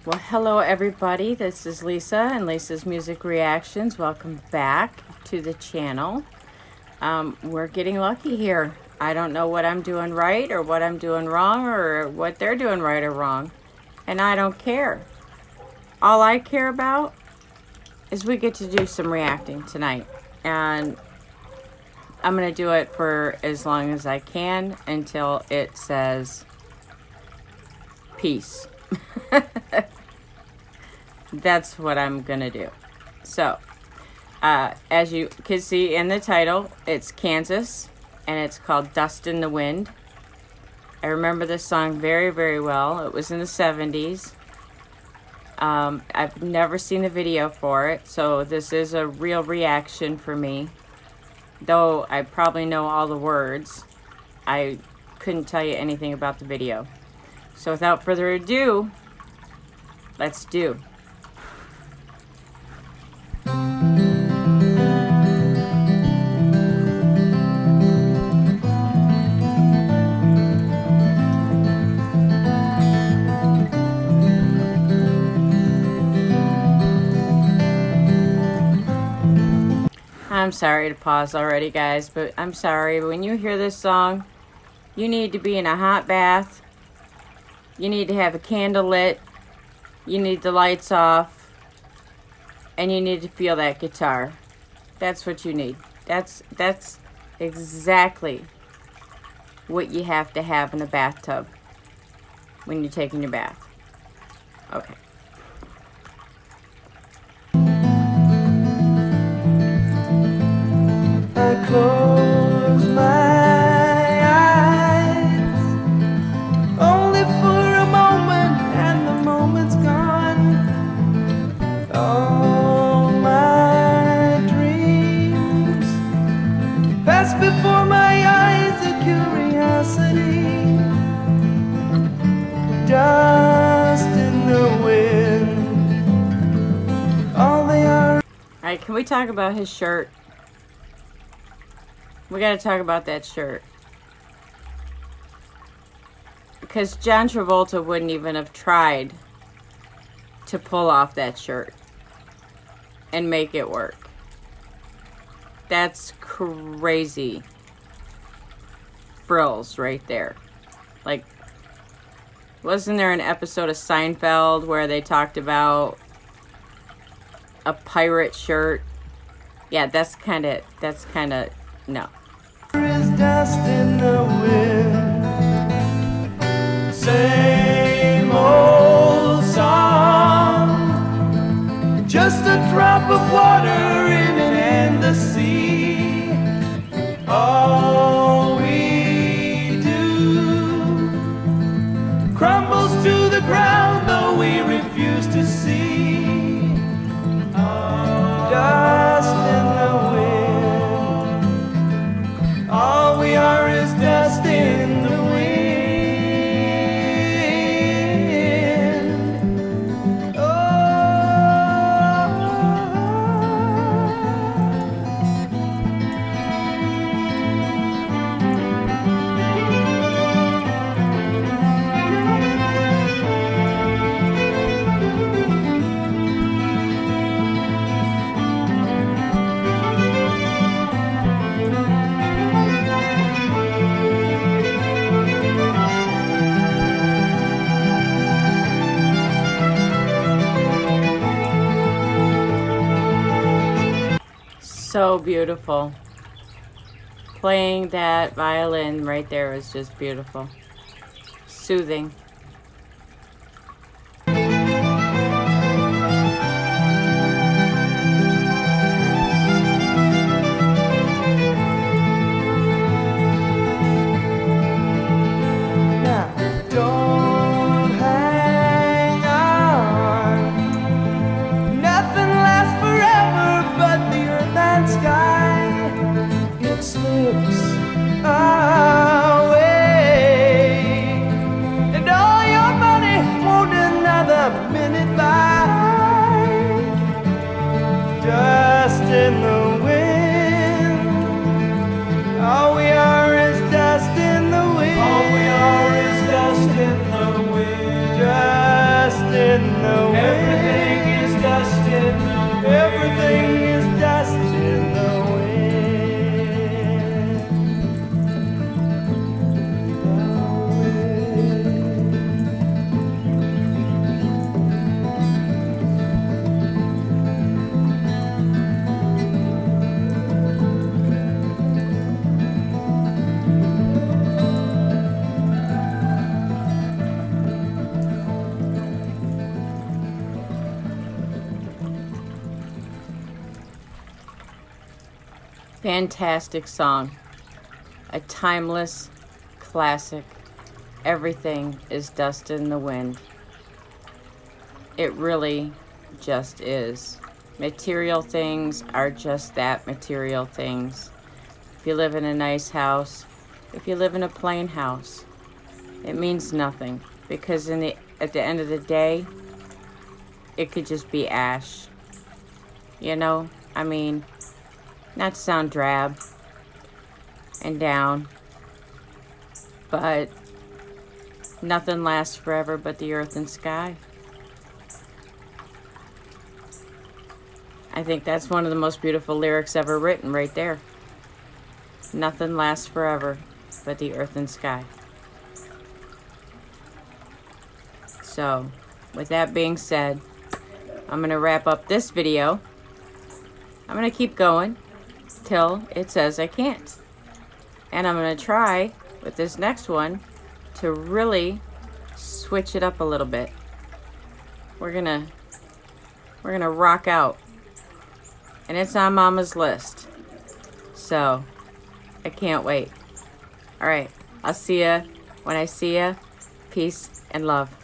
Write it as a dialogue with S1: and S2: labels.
S1: Well, hello everybody. This is Lisa and Lisa's Music Reactions. Welcome back to the channel. We're getting lucky here. I don't know what I'm doing right or what I'm doing wrong or what they're doing right or wrong. And I don't care. All I care about is we get to do some reacting tonight. And I'm going to do it for as long as I can until it says peace. That's what I'm gonna do. So as you can see in the title, it's Kansas and it's called Dust in the Wind. I remember this song very, very well. It was in the 70s. I've never seen the video for it, so this is a real reaction for me. Though I probably know all the words, I couldn't tell you anything about the video. So without further ado, let's do. I'm sorry to pause already, guys, but I'm sorry. But when you hear this song, you need to be in a hot bath. You need to have a candle lit. You need the lights off. And you need to feel that guitar. That's what you need. That's exactly what you have to have in a bathtub when you're taking your bath. Okay.
S2: I close my eyes only for a moment, and the moment's gone. All my dreams pass before my eyes, a curiosity, dust in the wind. All they are.
S1: Alright, can we talk about his shirt? We gotta talk about that shirt. Because John Travolta wouldn't even have tried to pull off that shirt and make it work. That's crazy frills right there. Like, wasn't there an episode of Seinfeld where they talked about a pirate shirt? Yeah, that's kind of, no.
S2: There is dust in the wind. Same old song, just a drop of water in an endless sea. All we do crumbles to the ground, though we refuse to see. Dust in the wind. All we are is dust in the wind.
S1: So beautiful. Playing that violin right there was just beautiful. Soothing.
S2: Slips away, and in the wind. Everything is dust in the wind. Everything is dust in the
S1: Fantastic song. A timeless classic. Everything is dust in the wind. It really just is. Material things are just that, material things. If you live in a nice house, if you live in a plain house, it means nothing, because at the end of the day, it could just be ash. You know, I mean, not to sound drab and down, but nothing lasts forever but the earth and sky. I think that's one of the most beautiful lyrics ever written right there. Nothing lasts forever but the earth and sky. So, with that being said, I'm going to wrap up this video. I'm going to keep going till it says I can't. And I'm going to try with this next one to really switch it up a little bit. We're gonna rock out. And it's on Mama's list. So, I can't wait. Alright, I'll see ya when I see ya. Peace and love.